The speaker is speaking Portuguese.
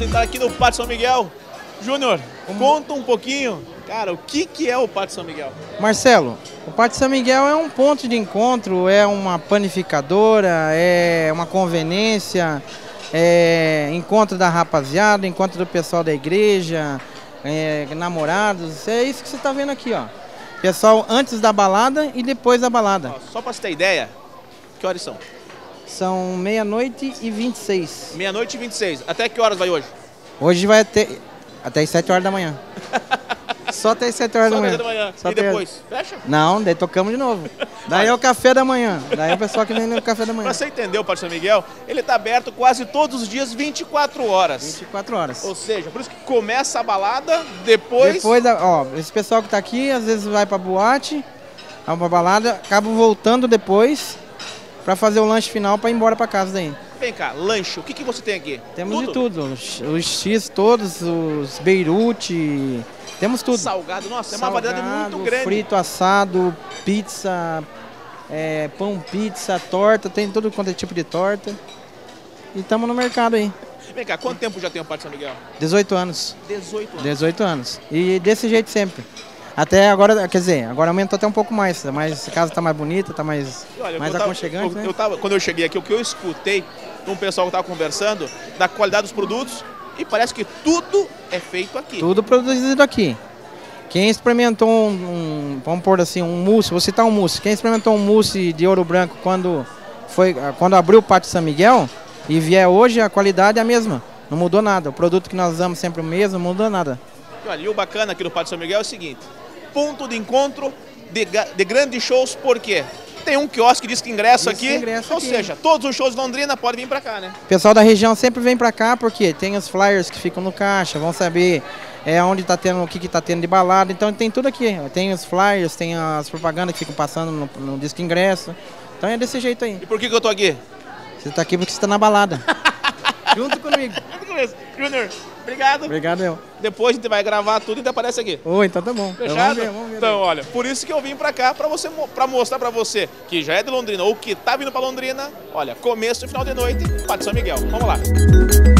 entrar aqui no Pátio São Miguel. Júnior, conta um pouquinho, cara, o que é o Pátio São Miguel? Marcelo, o Pátio São Miguel é um ponto de encontro, é uma panificadora, é uma conveniência, é encontro da rapaziada, encontro do pessoal da igreja, namorados, é isso que você está vendo aqui, ó. Pessoal antes da balada e depois da balada. Ó, só para você ter ideia, que horas são? São 00h26. 00h26. Até que horas vai hoje? Hoje vai até as 7 horas da manhã. Só até as 7 horas da manhã. E depois? Fecha? Não, daí tocamos de novo. Daí é o café da manhã. Daí é o pessoal que vem no café da manhã. Pra você entender, o Pátio São Miguel, ele tá aberto quase todos os dias, 24 horas. 24 horas. Ou seja, por isso que começa a balada, depois... Ó, esse pessoal que tá aqui, às vezes vai pra boate, vai pra balada, acaba voltando depois pra fazer o lanche final pra ir embora pra casa daí. Vem cá, lanche, o que você tem aqui? Temos de tudo. Os X todos, os Beirute, temos tudo. Salgado, nossa, é uma variedade muito grande. Frito, assado, pizza, pão pizza, torta, tem todo quanto é tipo de torta. E estamos no mercado aí. Vem cá, quanto tempo já tem o Pátio São Miguel? 18 anos. 18 anos? 18 anos. E desse jeito sempre. Até agora, quer dizer, agora aumentou até um pouco mais, mas a casa está mais bonita, está mais aconchegante, né? Quando eu cheguei aqui, o que eu escutei com o pessoal que estava conversando, da qualidade dos produtos, e parece que tudo é feito aqui. Tudo produzido aqui. Quem experimentou vamos pôr assim, um mousse, vou citar um mousse, quem experimentou um mousse de Ouro Branco quando abriu o Pátio São Miguel e vier hoje, a qualidade é a mesma, não mudou nada. O produto que nós usamos sempre o mesmo, não mudou nada. E o bacana aqui no Pátio São Miguel é o seguinte, ponto de encontro de grandes shows, por quê? Tem um quiosque de ingresso aqui, ou seja, todos os shows de Londrina podem vir pra cá, né? O pessoal da região sempre vem pra cá porque tem os flyers que ficam no caixa, vão saber onde tá tendo, o que tá tendo de balada, então tem tudo aqui. Tem os flyers, tem as propagandas que ficam passando no disco ingresso, então é desse jeito aí. E por que eu tô aqui? Você tá aqui porque você tá na balada. Junto comigo. Júnior, obrigado. Obrigado, eu. Depois a gente vai gravar tudo e aparece aqui. Então tá bom. Fechado? Vamos ver então, olha, por isso que eu vim pra cá, pra mostrar pra você que já é de Londrina ou que tá vindo pra Londrina, olha, começo e final de noite, Pátio São Miguel. Vamos lá.